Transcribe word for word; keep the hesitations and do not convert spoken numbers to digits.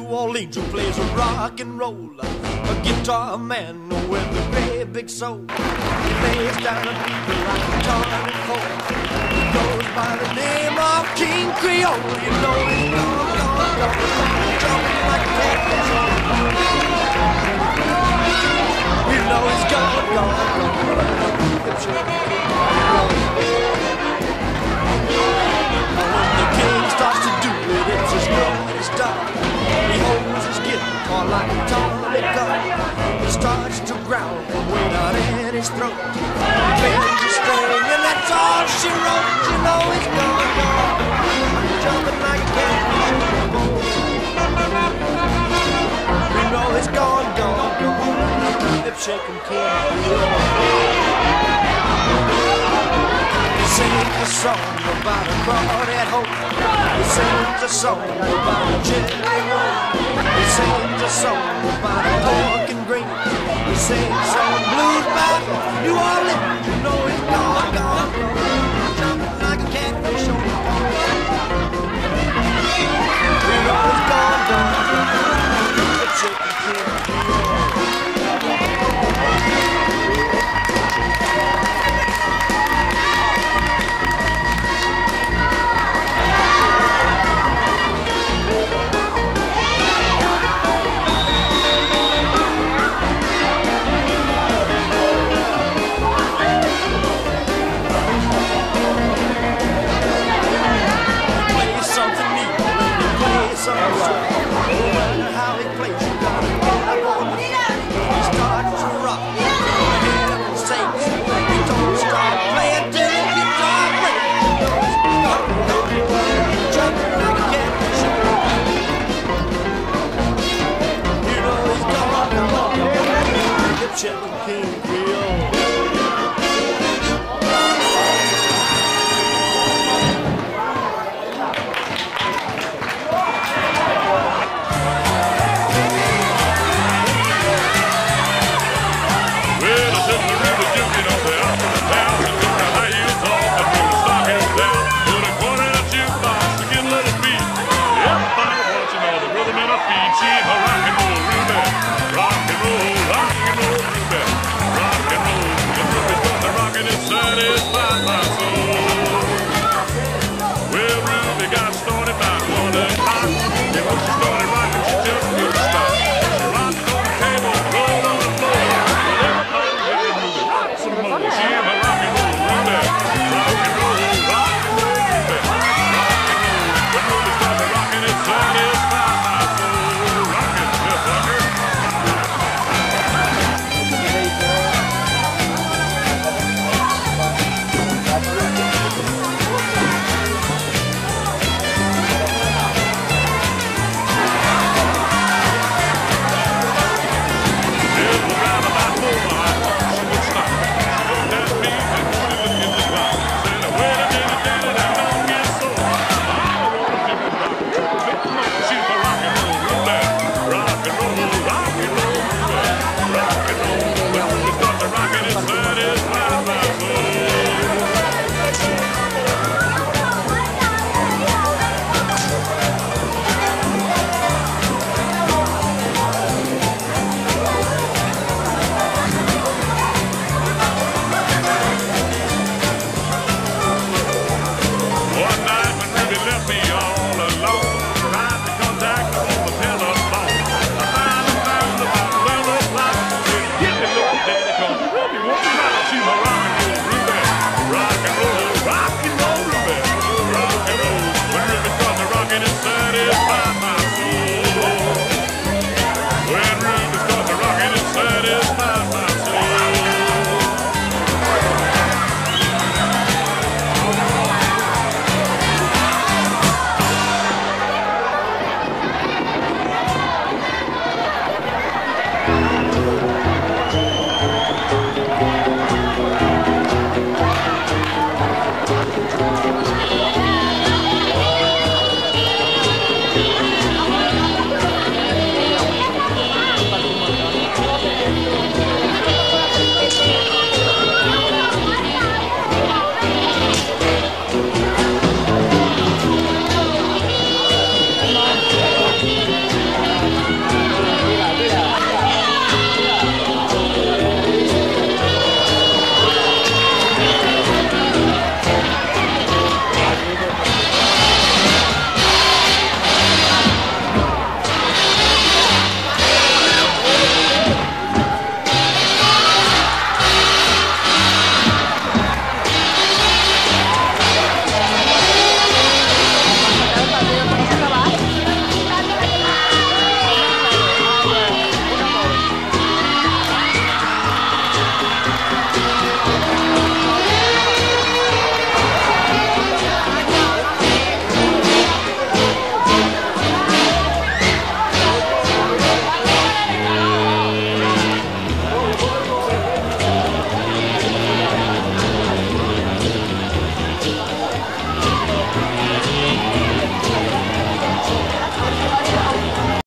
Orleans who plays a rock and roll, a guitar man with a great big soul. He lays down a beat like a tonic coal. He goes by the name of King Creole. You know he's gone, gone, gone, jumping like a catfish. You know he's gone, gone, gone. When the king starts to do it, it's his bloody style. He holds his guitar like a tonic gun. He starts to growl and way down in his throat. He bends a string and that's all she wrote. You know he's gone, gone, jumping like a catfish in the bowl. You know he's gone, gone, gone, lip-shaking king. He sings a song about a crawdad hope. He sings a song about a jelly roll. He sings a song about a pork and green. He sings some blues about New Orleans. You know he's gone, gone, gone, jumping like a catfish on the pole. You know he's gone, gone, gone, lip-shaking king. Something new, play something